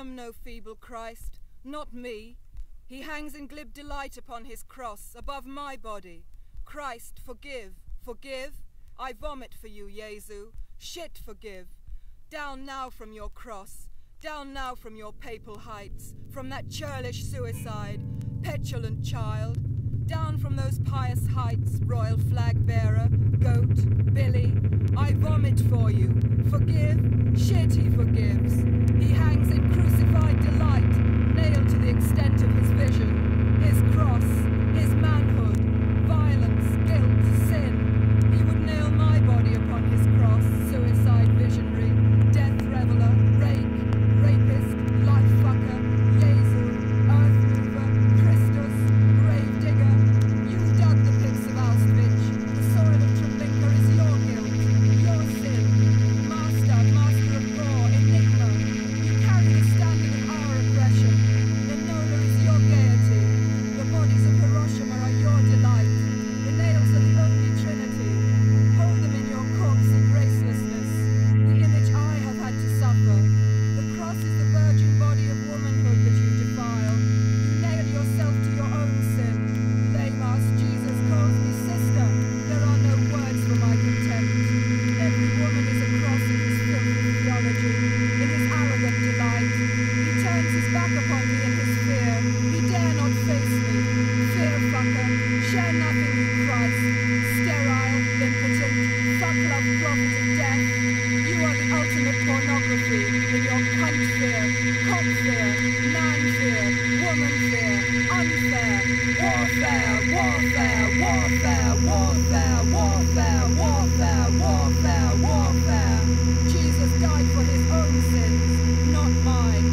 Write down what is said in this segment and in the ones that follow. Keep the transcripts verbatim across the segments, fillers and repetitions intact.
am no feeble Christ, not me. He hangs in glib delight upon his cross, above my body. Christ, forgive, forgive. I vomit for you, Jesu. Shit, forgive. Down now from your cross, down now from your papal heights, from that churlish suicide, petulant child. Down from those pious heights, royal flag bearer, goat, Billy. I vomit for you. Forgive, shit he forgives. He hangs in crucified delight, nailed to the extent of his vision, his cross, his manhood, violence, guilt, sin. He would nail my body upon his cross, suicide visionary, death reveler, rake, rapist, life fucker, Jesu, earth mover, Christus, grave digger. You dug the pits of Auschwitz. The soil of Treblinka is your guilt, your sin. Master, master of gore, enigma. You carry the standard of our oppression. The Nola is your gaiety. The bodies of Hiroshima are your delight. The nails are the only trinity. Hold them in your corpsey gracelessness. The image I have had to suffer. The cross is the virgin body of womanhood that you defile. You nail yourself to your own sin. Lame-ass Jesus calls me sister. There are no words for my contempt. Every woman is a cross in his filthy theology, in his arrogant delight. He turns his back upon me in his fear. He dare not face me. Fear fucker, share nothing, you Christ. Sterile, impotent, fuck-love prophet of death. You are the ultimate pornography in your cunt fear, cock fear, man fear, woman fear, unfair, warfare, warfare, warfare, warfare, warfare, warfare, warfare, warfare. Jesus died for his own sins, not mine.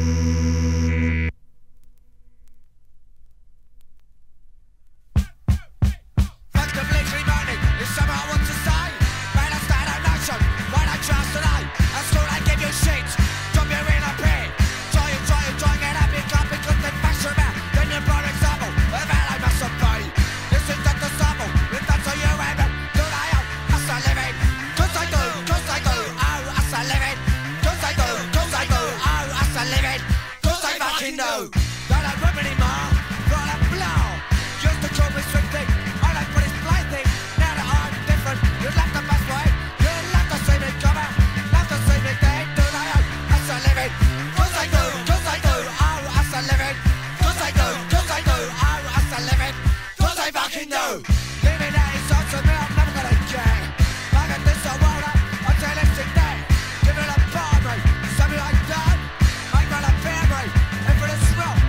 Fuck the military money, it's something I want to say. When I stand on nation, when I trust today, that's all I give you shit. Drop you in a pit. Try and try and try and get up your cup and cut the fashion man. Then you brought example of how I must obey. This is not the sample, if that's how you aim it. Do I out, as I live it. Cause I do, cause I do, oh, as I live it. Cause I do, cause I do, oh, as I live it. Cause I fucking know that I'm ripping him off, but I blow. Just to cope with swiftly, all I put is blinding. Now that I'm different, you left the best way. You left the same cover, left the same day. Do I out, as I live it. Cause I do, cause I do, oh, as I live it. Cause I do, cause I do, oh, as I live it. Cause I fucking know. Living out inside to me, I'm never gonna get. I got this, I want it, until it's in there. Give it a bar, mate. Something like that, I'm gonna bear, mate. And for the smell,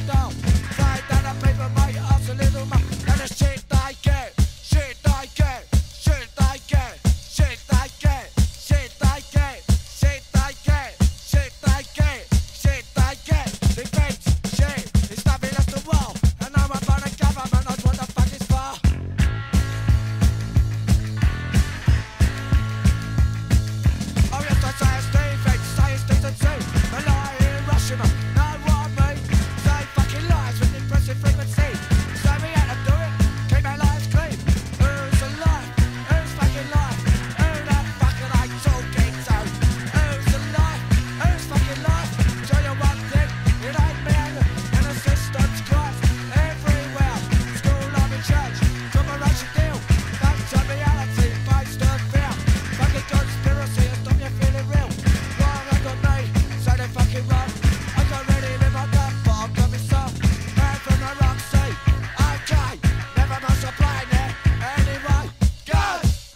down. Say that the people might ask a little more. And the shit they get, shit they get, shit they get, shit they get, shit they get, shit they get, shit they get, shit they get. They think shit, it's nothing less than war. And now I'm on a government, knows what the fuck it's for. Oh yes, I say it's defense, say it's decency. A lie in Hiroshima, know what I mean? Say fucking lies with impressive frequency. Say we had to do it, keep our lives clean. Who's alive? Who's fucking alive? Who the fuck are they talking to? Who's alive? Who's fucking alive? Tell you one thing, it ain't me and the system's crossed everywhere. School, love and church, corporation deal. That's a reality based on fear. Fucking conspiracy and stop you feeling real. Wrong, I got me, say they fucking wrong. I can't really live like that, but I've got me some. Man from the rock sea, okay. Never mind supplying it, anyway. Go!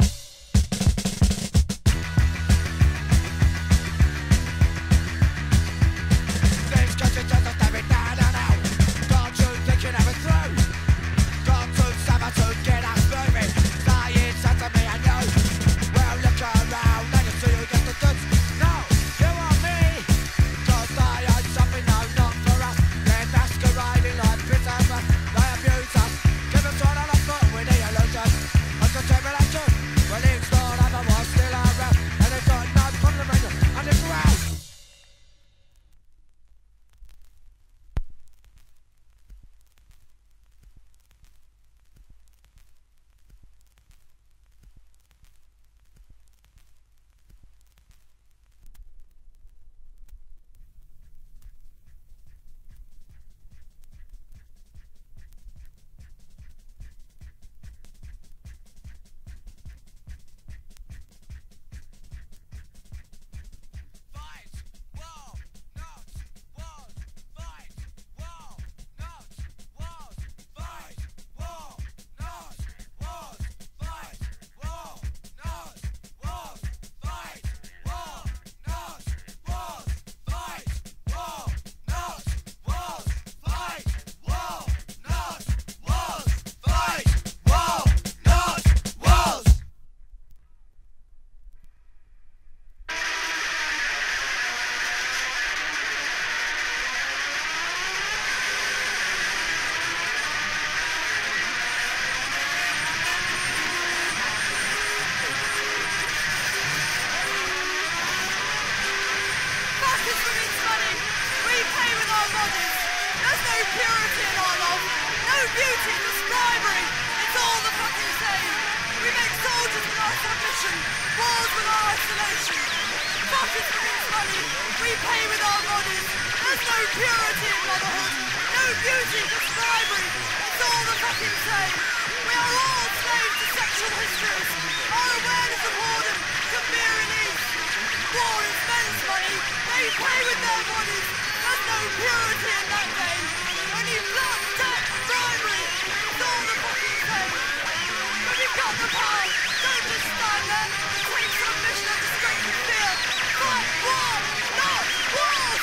These guys are just a stabbing down and out. Don't you think you never through? Got to suffer to get us moving. Say it's up to me and you. Well, look around, let us see who gets the goods. No, you want me? Cause they ain't something, no, not for us. They're masquerading like prisoners. They abuse us. Give us all on the foot with the illusion. Like a tribulation. Well, it's not otherwise still around. And they've got no problem in the underground. Fight, war, not wars. Fight, war, not wars. Fight, war, not wars. Fight, war, not wars. Fight, war, not wars. Fight, war, not wars. Fight, war, not wars. Fight, war, not wars. Fascism means money. We pay with our bodies. There's no purity in our love. No beauty in this bribery. It's all the fucking same. We make soldiers with our submission. Wars with our isolation. Fascism means money. We pay with our bodies. There's no purity in motherhood. No beauty in this bribery. It's all the fucking same. We are all slaves to sexual histories. Our awareness of whoredom can be released. War is men's money. They pay with their bodies. There's no purity in that game. Only blood, death, bribery. It's all the fucking same. When you've got the power, don't just stand there and take submission at the strength of fear. Fight war, not wars.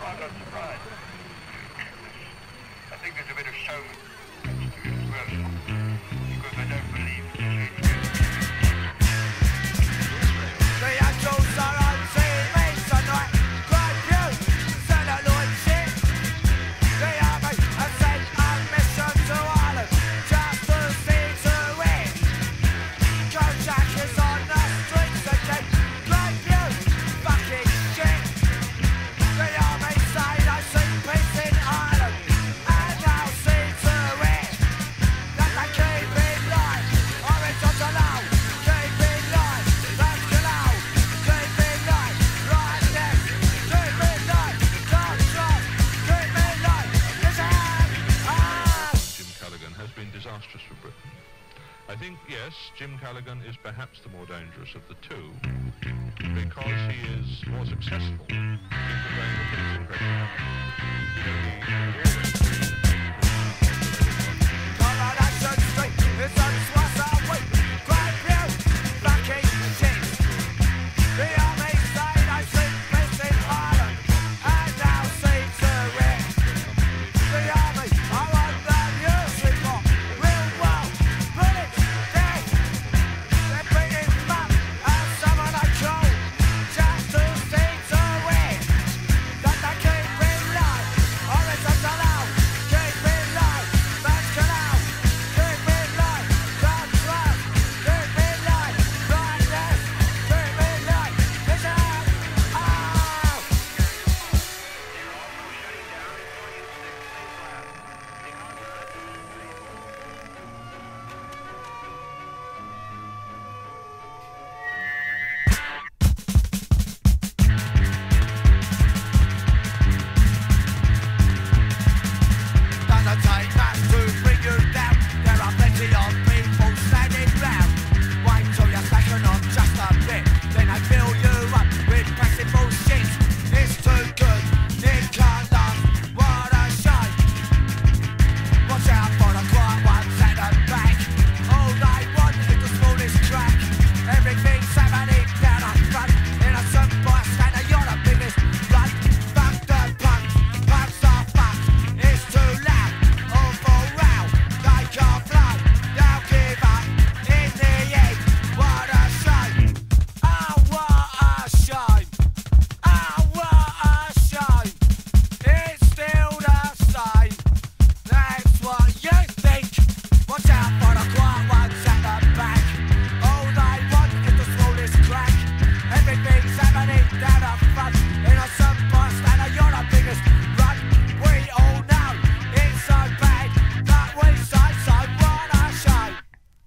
I'm not surprised. I think there's a bit of showman to it as well, because I don't believe it's really. The angels are on T V tonight. Great view, celluloid shit. The army has sent a mission to Ireland just to see to it. Kojak is on the streets again. Great view, fucking shit. The army say they see peace in Ireland, and they'll see to it that they keep it live. Horizontal low, keep it live. Vertical, keep it live. Right left, keep it live. Top shot, keep it live. Listen, ah. Jim Callaghan has been disastrous for Britain. I think, yes, Jim Callaghan is perhaps the more dangerous of the two, because he is more successful in conveying the police impression. You know, he always... Coronation Street is on Swasser Week. Great view, fucking shit. The army say they see peace in Ireland, and they'll see to it. The army are on the music box. Real world, bullets, dead. They're beating them up, and some of they kill, just to see to it that they keep it live. Horizontal out, keep it live. Vertical out, keep it live. Top left, keep it live. Right left, keep it live. Listen, ah. Doesn't take much to bring you down. There are plenty of people standing round. Wait till you're stacking on just a bit, then they fill you up with passive bullshit. It's too good, it can't last. What a shame. Watch out for the quiet ones at the back. All they want is the smallest crack. Everything's happening down the front. Innocent bystander, you're the biggest blunt. Fuck the punks, punks are fucked. It's too loud, awful row. They can't flow, they'll give up in the end. What a shame. Oh, what a shame. Oh, what a shame. It's still the same. That's what you think. Watch out for the quiet ones at the back. All they want is the smallest crack. Everything's happening down the front. Innocent bystander, you're the biggest run. We all know it's so bad that we say so. What a shame.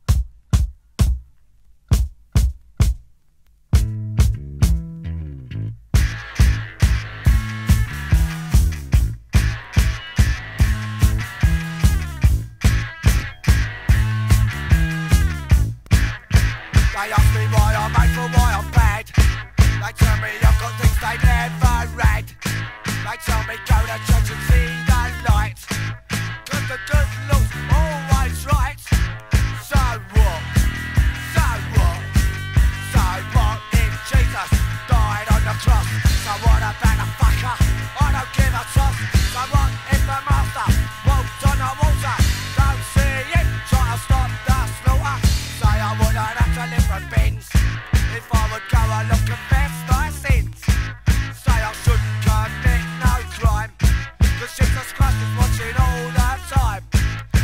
They ask me why I'm made for why I'm bad. They tell me I've got things they never read. They tell me go to church and see the light. Cause the good Lord's always right. So what? So what? So what if Jesus died on the cross? So what about a fucker? I don't give a toss. So what if the master walked on the water? Don't see it, try to stop the slaughter. Say I wouldn't have to live for bins if I would go along confess my sins. Say I shouldn't commit no crime, cause Jesus Christ is watching all the time.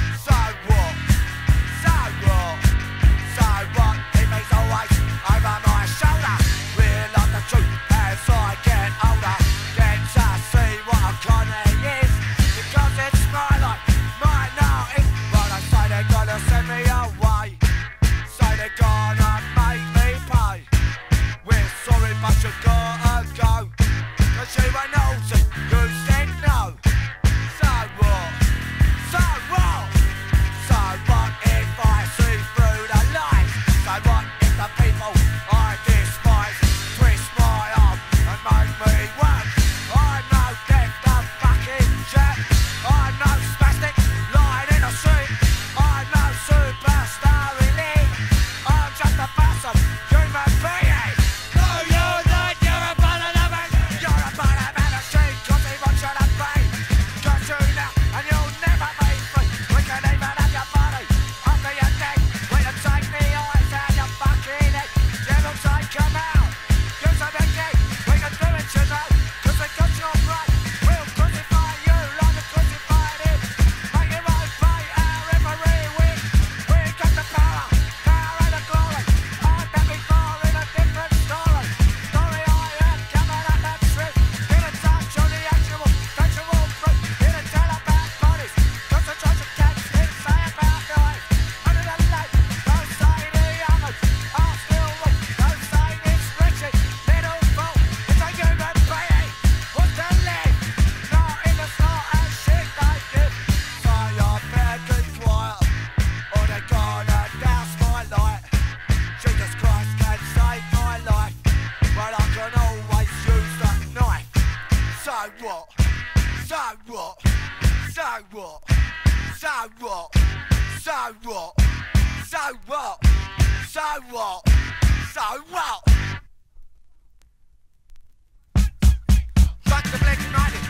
So what? So what? So what? So what? So what? So what? So what? Fuck the Blake United.